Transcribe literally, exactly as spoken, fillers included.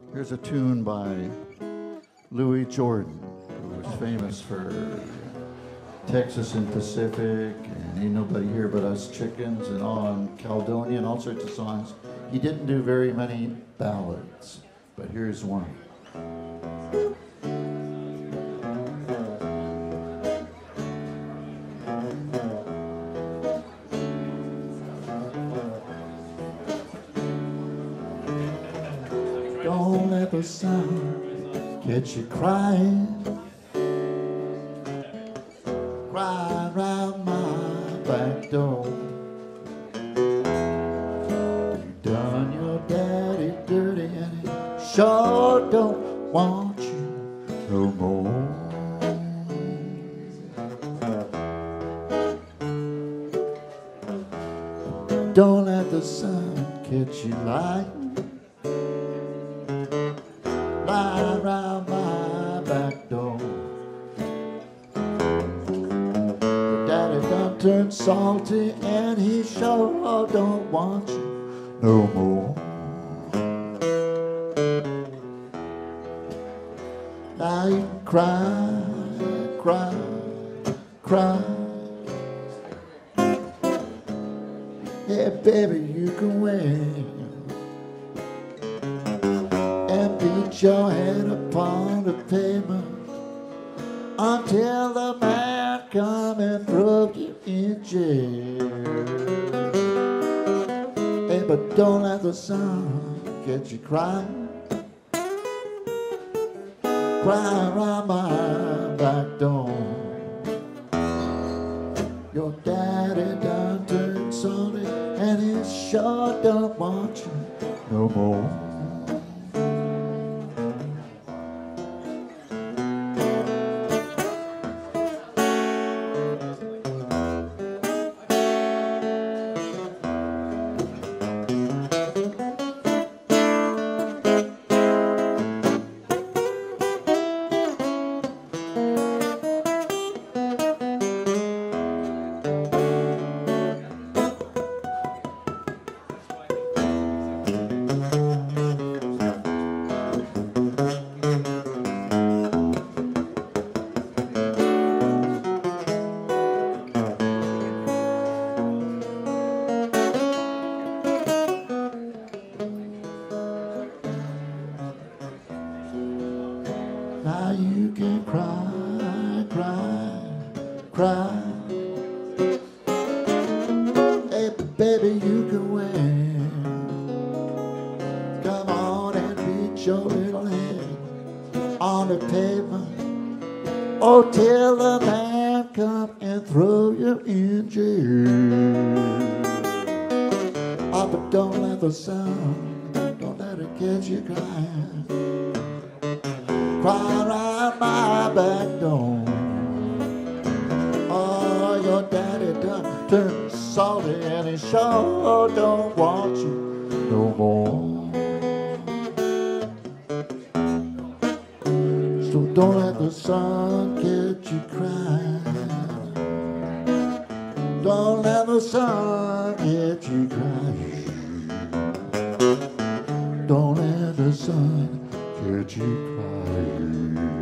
Here's a tune by Louis Jordan, who was famous for Texas and Pacific, and Ain't Nobody Here But Us Chickens, and on Caledonia, and all sorts of songs. He didn't do very many ballads, but here's one. Don't let the sun get you crying. Cry round my back door. You done your daddy dirty and he sure don't want you no more. Don't let the sun catch you lying. Lie round my back door. Your daddy done turned salty and he sure don't want you no more. Now you can cry, cry, cry. Yeah, baby, you can win. Beat your head upon the pavement until the man come and throw you in jail. Hey, but don't let the sun get you crying. Cry around my back door. Your daddy done turned salty and he sure don't want you no more. Now you can cry, cry, cry. Hey, baby, you can win. Come on and beat your little head on the pavement. Oh, till the man come and throw you in jail. Oh, but don't let the sun, don't let it get you crying. Cry around my back door. Oh, your daddy done turned salty and he sure don't want you no more. So don't let the sun get you crying. Don't let the sun get you crying. Don't let the sun get you crying.